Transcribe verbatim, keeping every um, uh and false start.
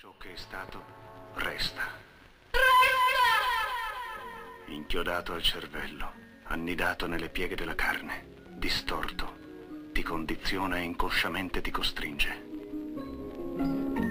Ciò che è stato, resta. Inchiodato al cervello, annidato nelle pieghe della carne, distorto, ti condiziona e inconsciamente ti costringe.